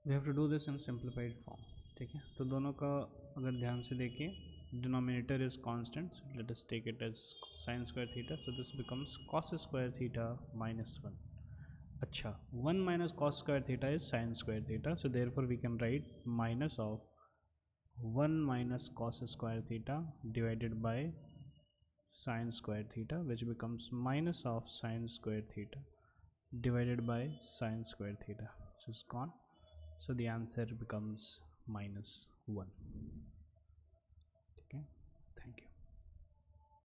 We have to do this in simplified form. ठीक है, तो दोनों का अगर ध्यान से देखिए, denominator is constant, let us take it as sine square theta, so this becomes cos square theta minus one. अच्छा, one minus cos square theta is sine square theta, so therefore we can write minus of one minus cos square theta divided by sin square theta, which becomes minus of sin square theta divided by sin square theta, which is gone. So the answer becomes minus 1.